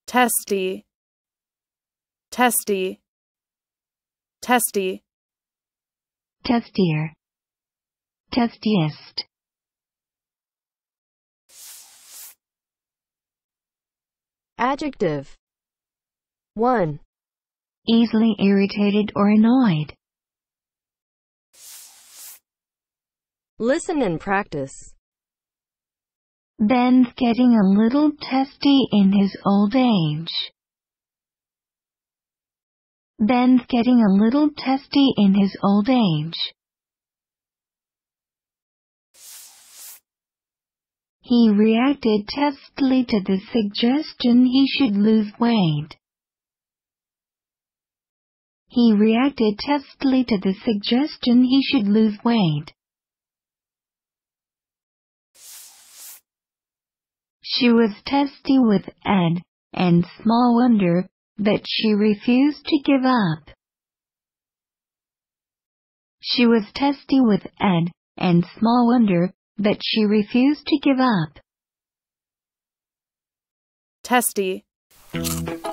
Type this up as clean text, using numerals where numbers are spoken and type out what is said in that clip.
Testy, testy, testy. Testier, testiest. Adjective. 1. Easily irritated or annoyed. Listen and practice. Ben's getting a little testy in his old age. Ben's getting a little testy in his old age. He reacted testily to the suggestion he should lose weight. He reacted testily to the suggestion he should lose weight. She was testy with Ed, and small wonder that she refused to give up. She was testy with Ed, and small wonder that she refused to give up. Testy.